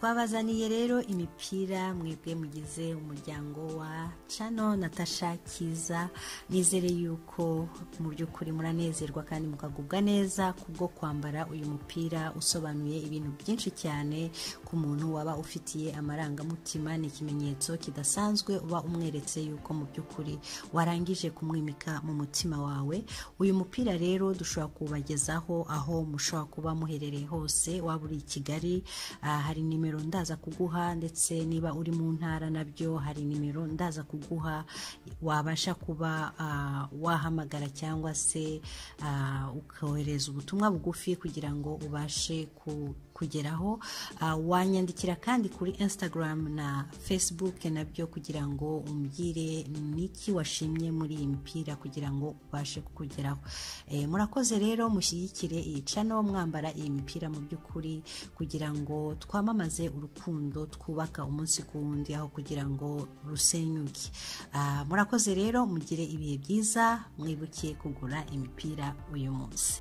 twabazaniye rero imipira mwebwe mugize umuryango wa Channel Natasha Kiza. Nizere yuko mu by'ukuri muranezerwa kandi mukagubwa neza kubwo kwambara uyu mupira usobanuye ibintu byinshi cyane ku muntu waba ufitiye amarangamutima. Ni ikimenyetso kidasanzwe uba umweretse yuko mu by'ukuri warangije kumwimika mu mutima wawe. Uyu mupira rero dushobora kubagezaho aho mushobora kuba muherereye hose, waba uri i Kigali hari nimero ndaza kuguha, ndetse niba uri mu ntara nabyo hari nimero ndaza kuguha wabasha kuba wahamagara cyangwa se ukohereza ubutumwa bugufi kugira ngo ubashe kugeraho. Wanyandikira kandi kuri Instagram na Facebook nabyo kugira ngo umbwire niki washimye muri iyi mipira kugira ngo ubashe kukugeraho. Murakoze rero mushyigikire iyi channel mwambara iyi mipira mu by'ukuri kugira ngo twamamaze urukundo, twubaka umunsi ku wundi aho kugira ngo rusenyuke. Murakoze rero, mugire ibihe byiza, mwibukiye kugura imipira uyu munsi.